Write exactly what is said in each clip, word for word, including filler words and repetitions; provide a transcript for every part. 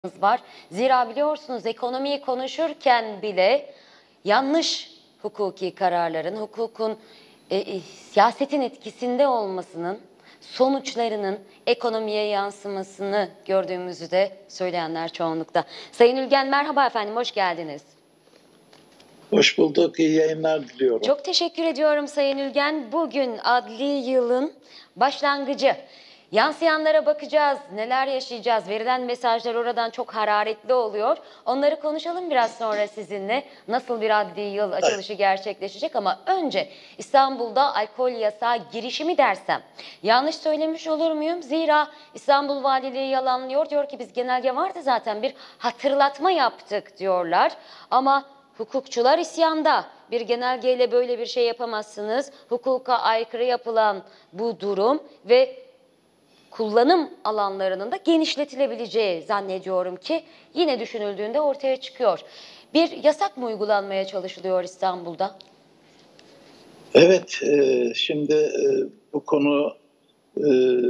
var. Zira biliyorsunuz ekonomiyi konuşurken bile yanlış hukuki kararların, hukukun, e, e, siyasetin etkisinde olmasının sonuçlarının ekonomiye yansımasını gördüğümüzü de söyleyenler çoğunlukta. Sayın Ülgen merhaba efendim, hoş geldiniz. Hoş bulduk, iyi yayınlar diliyorum. Çok teşekkür ediyorum Sayın Ülgen. Bugün adli yılın başlangıcı. Yansıyanlara bakacağız, neler yaşayacağız, verilen mesajlar oradan çok hararetli oluyor. Onları konuşalım biraz sonra sizinle. Nasıl bir adli yıl açılışı gerçekleşecek ama önce İstanbul'da alkol yasağı girişimi dersem yanlış söylemiş olur muyum? Zira İstanbul Valiliği yalanlıyor, diyor ki biz genelge vardı zaten bir hatırlatma yaptık diyorlar. Ama hukukçular isyanda. Bir genelgeyle böyle bir şey yapamazsınız. Hukuka aykırı yapılan bu durum ve kullanım alanlarının da genişletilebileceği zannediyorum ki yine düşünüldüğünde ortaya çıkıyor. Bir yasak mı uygulanmaya çalışılıyor İstanbul'da? Evet, e, şimdi e, bu konu e,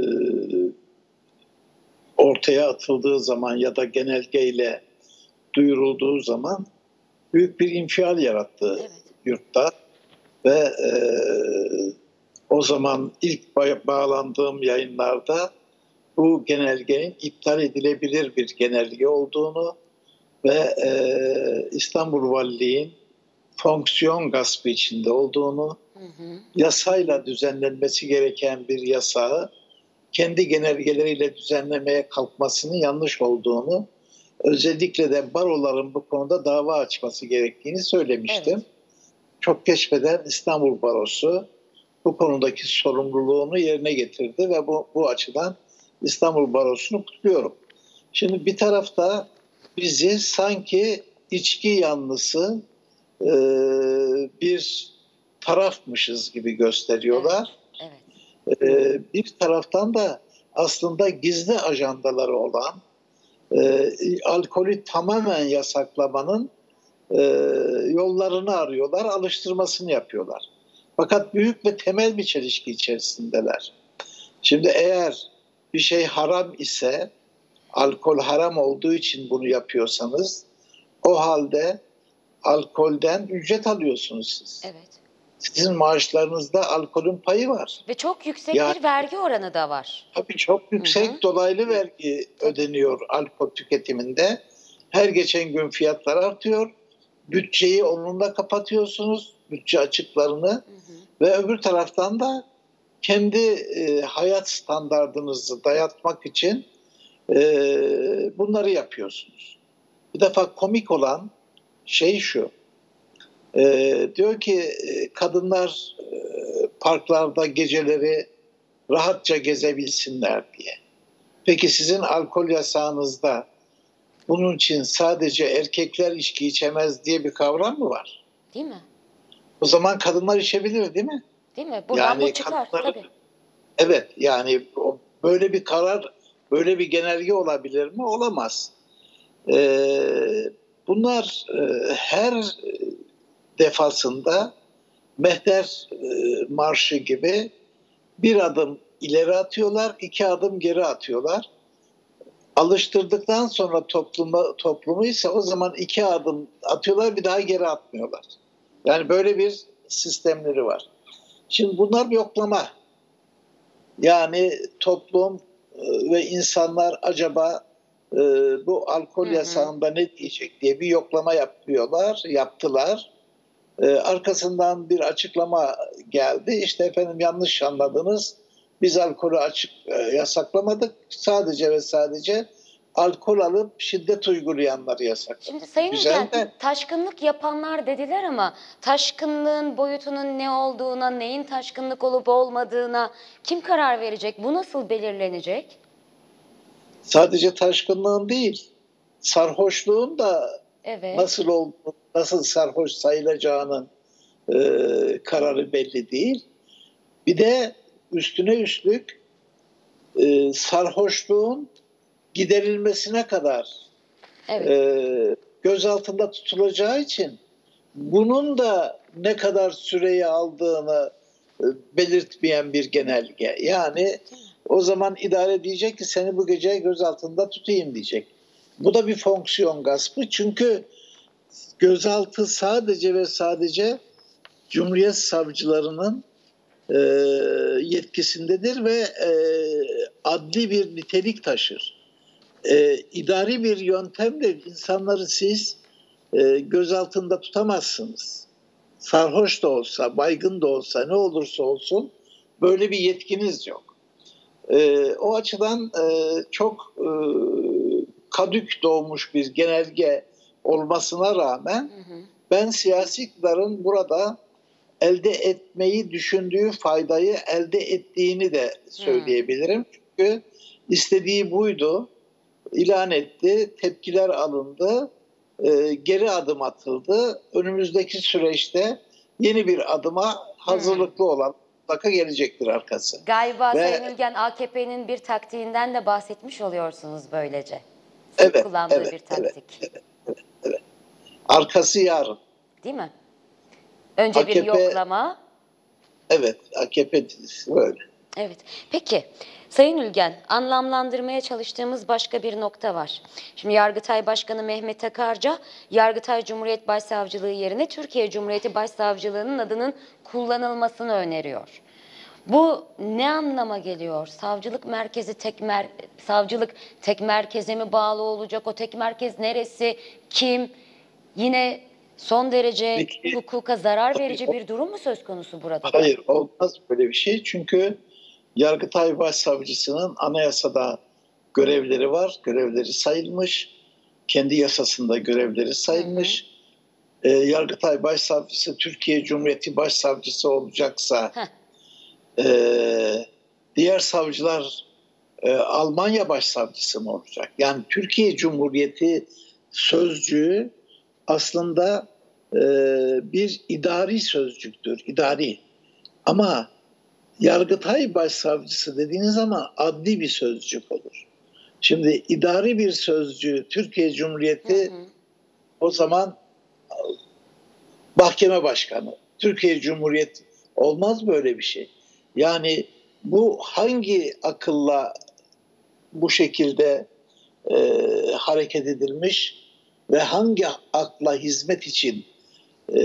ortaya atıldığı zaman ya da genelgeyle duyurulduğu zaman büyük bir infial yarattı Evet. yurtta ve e, o zaman ilk bağlandığım yayınlarda bu genelgenin iptal edilebilir bir genelge olduğunu ve e, İstanbul Valiliğin fonksiyon gaspı içinde olduğunu, hı hı. yasayla düzenlenmesi gereken bir yasağı kendi genelgeleriyle düzenlemeye kalkmasının yanlış olduğunu, özellikle de baroların bu konuda dava açması gerektiğini söylemiştim. Evet. Çok geçmeden İstanbul Barosu bu konudaki sorumluluğunu yerine getirdi ve bu, bu açıdan İstanbul Barosu'nu kutluyorum. Şimdi bir tarafta bizi sanki içki yanlısı e, bir tarafmışız gibi gösteriyorlar. Evet, evet. E, bir taraftan da aslında gizli ajandaları olan e, alkolü tamamen yasaklamanın e, yollarını arıyorlar, alıştırmasını yapıyorlar. Fakat büyük ve temel bir çelişki içerisindeler. Şimdi eğer bir şey haram ise, alkol haram olduğu için bunu yapıyorsanız, o halde alkolden ücret alıyorsunuz siz. Evet. Sizin maaşlarınızda alkolün payı var. Ve çok yüksek yani, bir vergi oranı da var. Tabii çok yüksek, hı hı. dolaylı vergi tabii. ödeniyor alkol tüketiminde. Her geçen gün fiyatlar artıyor. Bütçeyi onunla kapatıyorsunuz, bütçe açıklarını. Hı hı. Ve öbür taraftan da kendi e, hayat standardınızı dayatmak için e, bunları yapıyorsunuz. Bir defa komik olan şey şu, e, diyor ki kadınlar e, parklarda geceleri rahatça gezebilsinler diye. Peki sizin alkol yasağınızda bunun için sadece erkekler içki içemez diye bir kavram mı var? Değil mi? O zaman kadınlar içebilir değil mi? Değil mi? Buradan yani bu çıkar kadınlar, tabii. Evet, yani böyle bir karar, böyle bir genelge olabilir mi? Olamaz. Ee, bunlar e, her defasında Mehter e, Marşı gibi bir adım ileri atıyorlar, iki adım geri atıyorlar. Alıştırdıktan sonra topluma, toplumu ise o zaman iki adım atıyorlar, bir daha geri atmıyorlar. Yani böyle bir sistemleri var. Şimdi bunlar bir yoklama. Yani toplum ve insanlar acaba e, bu alkol hı hı. yasağında ne diyecek diye bir yoklama yapıyorlar, yaptılar. E, arkasından bir açıklama geldi. İşte efendim yanlış anladınız. Biz alkolü açık e, yasaklamadık. Sadece ve sadece alkol alıp şiddet uygulayanları yasakladık. Şimdi Sayın Ülgen, taşkınlık yapanlar dediler ama taşkınlığın boyutunun ne olduğuna, neyin taşkınlık olup olmadığına kim karar verecek? Bu nasıl belirlenecek? Sadece taşkınlığın değil, sarhoşluğun da evet. nasıl olduğu, nasıl sarhoş sayılacağının e, kararı belli değil. Bir de üstüne üstlük e, sarhoşluğun giderilmesine kadar evet. e, göz altında tutulacağı için bunun da ne kadar süreyi aldığını e, belirtmeyen bir genelge. Yani o zaman idare diyecek ki seni bu gece göz altında tutayım diyecek. Bu da bir fonksiyon gaspı. Çünkü gözaltı sadece ve sadece Cumhuriyet savcılarının e, yetkisindedir ve e, adli bir nitelik taşır. E, idari bir yöntemle insanları siz e, gözaltında tutamazsınız. Sarhoş da olsa, baygın da olsa, ne olursa olsun böyle bir yetkiniz yok. E, o açıdan e, çok e, kadük doğmuş bir genelge olmasına rağmen Hı hı. ben siyasi iktidarın burada elde etmeyi düşündüğü faydayı elde ettiğini de söyleyebilirim. Çünkü istediği buydu, ilan etti, tepkiler alındı, e, geri adım atıldı. Önümüzdeki süreçte yeni bir adıma hazırlıklı olan mutlaka gelecektir arkası. Galiba Ve Sayın Ülgen A K P'nin bir taktiğinden de bahsetmiş oluyorsunuz böylece. Sık evet, kullandığı evet, bir evet, taktik. evet, evet, evet. Arkası yarın. Değil mi? Önce bir A K P, yoklama. evet, A K P böyle. Evet. Peki Sayın Ülgen, anlamlandırmaya çalıştığımız başka bir nokta var. Şimdi Yargıtay Başkanı Mehmet Akarca, Yargıtay Cumhuriyet Başsavcılığı yerine Türkiye Cumhuriyeti Başsavcılığı'nın adının kullanılmasını öneriyor. Bu ne anlama geliyor? Savcılık merkezi tek mer savcılık tek merkeze mi bağlı olacak? O tek merkez neresi? Kim? Yine son derece Peki, hukuka zarar tabii, verici bir durum mu söz konusu burada da? hayır, olmaz böyle bir şey. Çünkü Yargıtay Başsavcısının anayasada görevleri var. Görevleri sayılmış. Kendi yasasında görevleri sayılmış. Hı hı. E, Yargıtay Başsavcısı Türkiye Cumhuriyeti Başsavcısı olacaksa e, diğer savcılar e, Almanya Başsavcısı mı olacak? Yani Türkiye Cumhuriyeti sözcüğü aslında e, bir idari sözcüktür. İdari. Ama Yargıtay Başsavcısı dediğiniz zaman adli bir sözcük olur. Şimdi idari bir sözcüğü Türkiye Cumhuriyeti hı hı. O zaman mahkeme başkanı. Türkiye Cumhuriyeti olmaz böyle bir şey. Yani bu hangi akılla bu şekilde e, hareket edilmiş ve hangi akla hizmet için e,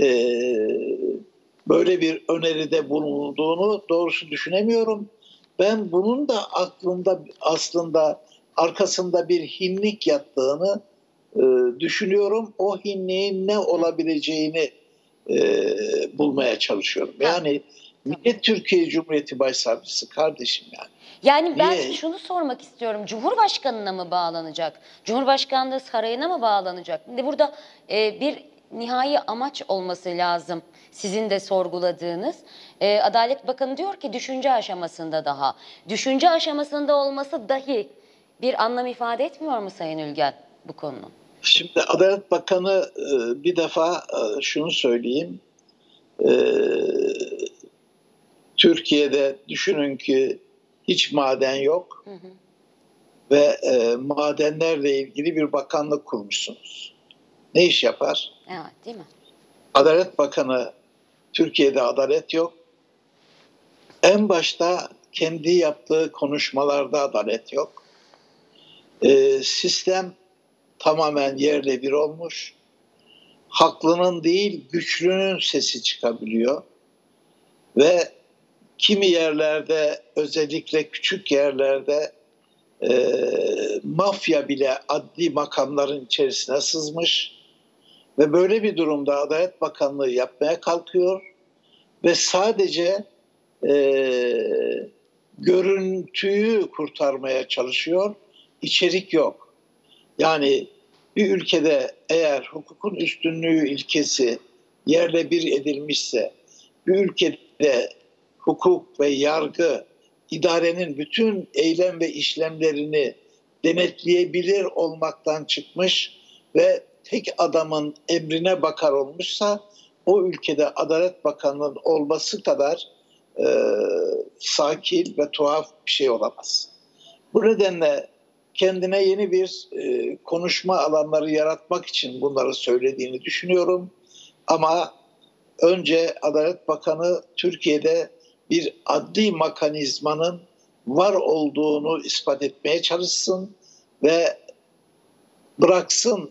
böyle bir öneride bulunduğunu doğrusu düşünemiyorum. Ben bunun da aklında aslında arkasında bir hinlik yattığını e, düşünüyorum. O hinliğin ne olabileceğini e, bulmaya çalışıyorum. Yani niye Türkiye Cumhuriyeti Başsavcısı kardeşim yani? Yani ben Niye? şunu sormak istiyorum. Cumhurbaşkanına mı bağlanacak? Cumhurbaşkanlığı sarayına mı bağlanacak? Şimdi burada e, bir nihai amaç olması lazım. Sizin de sorguladığınız. E, Adalet Bakanı diyor ki düşünce aşamasında daha. Düşünce aşamasında olması dahi bir anlam ifade etmiyor mu Sayın Ülgen bu konunun? Şimdi Adalet Bakanı e, bir defa e, şunu söyleyeyim. E, Türkiye'de düşünün ki hiç maden yok. Hı hı. Ve e, madenlerle ilgili bir bakanlık kurmuşsunuz. Ne iş yapar? Evet, değil mi? Adalet Bakanı, Türkiye'de adalet yok. En başta kendi yaptığı konuşmalarda adalet yok. E, sistem tamamen yerle bir olmuş. Haklının değil, güçlünün sesi çıkabiliyor. Ve kimi yerlerde, özellikle küçük yerlerde e, mafya bile adli makamların içerisine sızmış ve böyle bir durumda Adalet Bakanlığı yapmaya kalkıyor ve sadece e, görüntüyü kurtarmaya çalışıyor, içerik yok. Yani bir ülkede eğer hukukun üstünlüğü ilkesi yerle bir edilmişse, bir ülkede hukuk ve yargı idarenin bütün eylem ve işlemlerini denetleyebilir olmaktan çıkmış ve tek adamın emrine bakar olmuşsa o ülkede Adalet Bakanlığı'nın olması kadar e, sakin ve tuhaf bir şey olamaz. Bu nedenle kendine yeni bir e, konuşma alanları yaratmak için bunları söylediğini düşünüyorum. Ama önce Adalet Bakanı Türkiye'de bir adli mekanizmanın var olduğunu ispat etmeye çalışsın ve bıraksın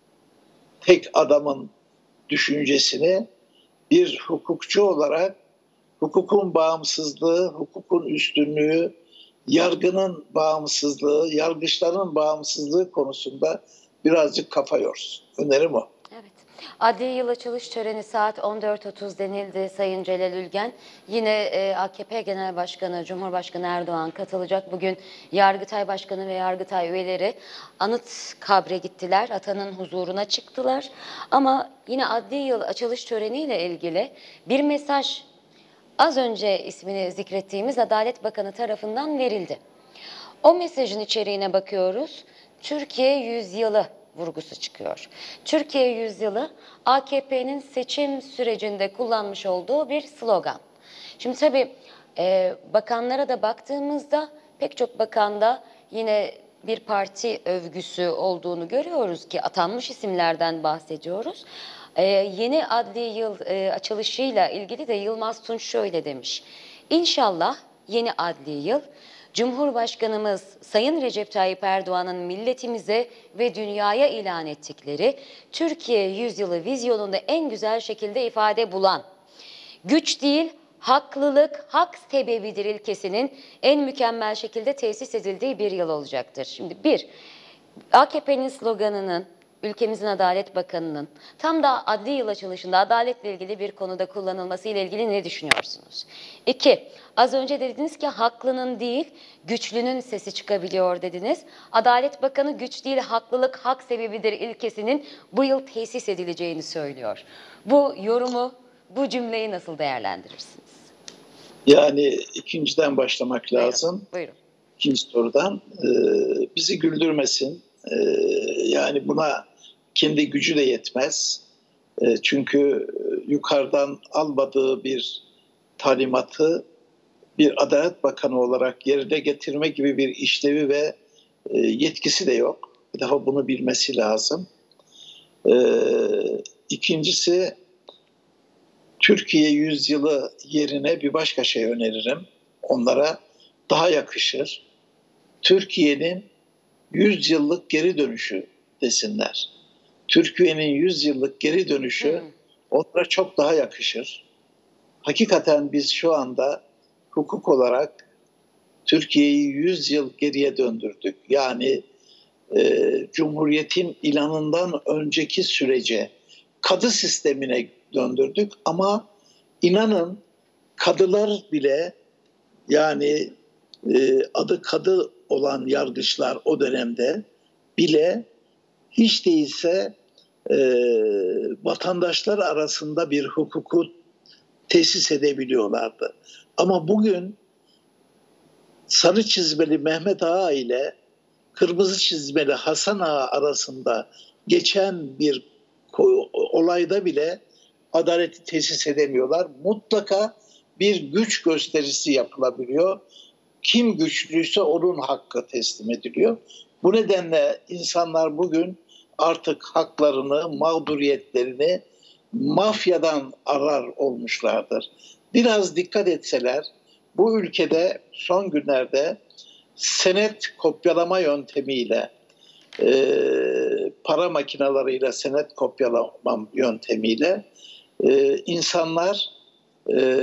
tek adamın düşüncesini, bir hukukçu olarak hukukun bağımsızlığı, hukukun üstünlüğü, yargının bağımsızlığı, yargıçların bağımsızlığı konusunda birazcık kafa yorsun. Önerim o. Evet. Adli yıl açılış töreni saat on dört otuz denildi Sayın Celal Ülgen. Yine e, A K P Genel Başkanı Cumhurbaşkanı Erdoğan katılacak. Bugün Yargıtay Başkanı ve Yargıtay üyeleri anıt kabre gittiler. Atanın huzuruna çıktılar. Ama yine adli yıl açılış töreniyle ilgili bir mesaj az önce ismini zikrettiğimiz Adalet Bakanı tarafından verildi. O mesajın içeriğine bakıyoruz. Türkiye yüzyılı vurgusu çıkıyor. Türkiye yüzyılı A K P'nin seçim sürecinde kullanmış olduğu bir slogan. Şimdi tabii e, bakanlara da baktığımızda pek çok bakanda yine bir parti övgüsü olduğunu görüyoruz ki atanmış isimlerden bahsediyoruz. Ee, yeni adli yıl e, açılışıyla ilgili de Yılmaz Tunç şöyle demiş. İnşallah yeni adli yıl Cumhurbaşkanımız Sayın Recep Tayyip Erdoğan'ın milletimize ve dünyaya ilan ettikleri Türkiye yüzyılı vizyonunda en güzel şekilde ifade bulan, güç değil haklılık, hak sebebidir ilkesinin en mükemmel şekilde tesis edildiği bir yıl olacaktır. Şimdi bir, A K P'nin sloganının, ülkemizin Adalet Bakanı'nın tam da adli yıl açılışında adaletle ilgili bir konuda kullanılması ile ilgili ne düşünüyorsunuz? İki, az önce dediniz ki haklının değil, güçlünün sesi çıkabiliyor dediniz. Adalet Bakanı güç değil, haklılık, hak sebebidir ilkesinin bu yıl tesis edileceğini söylüyor. Bu yorumu, bu cümleyi nasıl değerlendirirsiniz? Yani ikinciden başlamak lazım. Buyurun. Buyurun. İkinci sorudan. Ee, bizi güldürmesin. Ee, yani buna kendi gücü de yetmez. Ee, çünkü yukarıdan almadığı bir talimatı bir Adalet Bakanı olarak yerine getirme gibi bir işlevi ve e, yetkisi de yok. Bir defa bunu bilmesi lazım. Ee, ikincisi, Türkiye yüzyılı yerine bir başka şey öneririm. Onlara daha yakışır. Türkiye'nin yüz yıllık geri dönüşü desinler. Türkiye'nin yüz yıllık geri dönüşü hmm. onlara çok daha yakışır. Hakikaten biz şu anda hukuk olarak Türkiye'yi yüz yıl geriye döndürdük. Yani e, Cumhuriyet'in ilanından önceki sürece kadı sistemine döndürdük ama inanın kadılar bile, yani e, adı kadı olan yargıçlar o dönemde bile hiç değilse e, vatandaşlar arasında bir hukuku tesis edebiliyorlardı. Ama bugün sarı çizmeli Mehmet Ağa ile kırmızı çizmeli Hasan Ağa arasında geçen bir olayda bile adaleti tesis edemiyorlar. Mutlaka bir güç gösterisi yapılabiliyor. Kim güçlüyse onun hakkı teslim ediliyor. Bu nedenle insanlar bugün artık haklarını, mağduriyetlerini mafyadan arar olmuşlardır. Biraz dikkat etseler, bu ülkede son günlerde senet kopyalama yöntemiyle, e, para makinalarıyla senet kopyalama yöntemiyle e, insanlar e,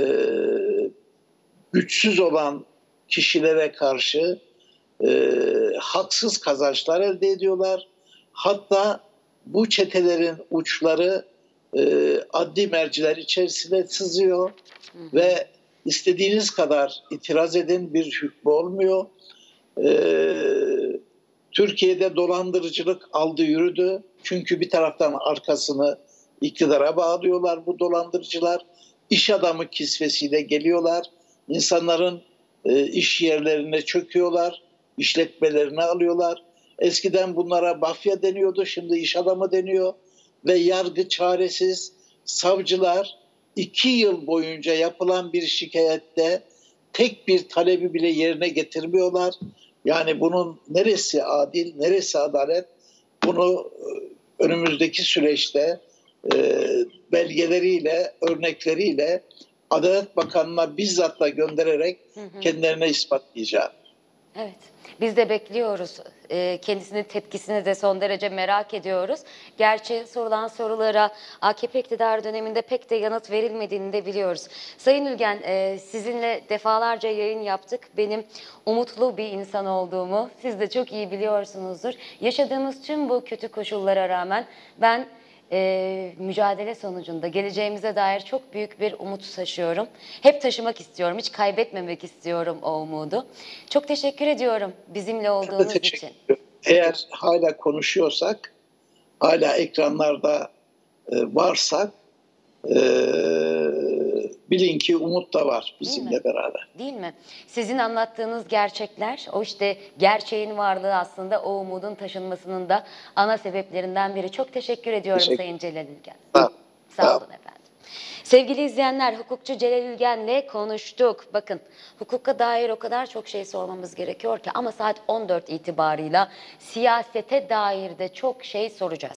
güçsüz olan kişilere karşı e, haksız kazançlar elde ediyorlar. Hatta bu çetelerin uçları e, adli merciler içerisine sızıyor hı hı. ve istediğiniz kadar itiraz edin, bir hükmü olmuyor. E, Türkiye'de dolandırıcılık aldı yürüdü. Çünkü bir taraftan arkasını iktidara bağlıyorlar bu dolandırıcılar. İş adamı kisvesiyle geliyorlar. İnsanların e, iş yerlerine çöküyorlar. İşletmelerini alıyorlar. Eskiden bunlara mafya deniyordu. Şimdi iş adamı deniyor. Ve yargı çaresiz. Savcılar iki yıl boyunca yapılan bir şikayette tek bir talebi bile yerine getirmiyorlar. Yani bunun neresi adil, neresi adalet? Bunu önümüzdeki süreçte e, belgeleriyle, örnekleriyle Adalet Bakanı'na bizzatla göndererek kendilerine ispatlayacağım. Evet, biz de bekliyoruz. Ee, kendisinin tepkisini de son derece merak ediyoruz. Gerçi sorulan sorulara A K P iktidarı döneminde pek de yanıt verilmediğini de biliyoruz. Sayın Ülgen, e, sizinle defalarca yayın yaptık. Benim umutlu bir insan olduğumu siz de çok iyi biliyorsunuzdur. Yaşadığımız tüm bu kötü koşullara rağmen ben e, mücadele sonucunda geleceğimize dair çok büyük bir umut taşıyorum. Hep taşımak istiyorum, hiç kaybetmemek istiyorum o umudu. Çok teşekkür ediyorum bizimle Ben de olduğunuz teşekkür için. ederim. Eğer hala konuşuyorsak, hala ekranlarda e, varsak, e, bilin ki umut da var Değil mi? bizimle beraber. Değil mi? Sizin anlattığınız gerçekler, o işte gerçeğin varlığı aslında o umudun taşınmasının da ana sebeplerinden biri. Çok teşekkür ediyorum Teşekkür Sayın Celal Ülgen. Sağ olun. Sağ Sağ olun efendim. Sevgili izleyenler, hukukçu Celal Ülgen'le konuştuk. Bakın, hukuka dair o kadar çok şey sormamız gerekiyor ki ama saat on dört itibarıyla siyasete dair de çok şey soracağız.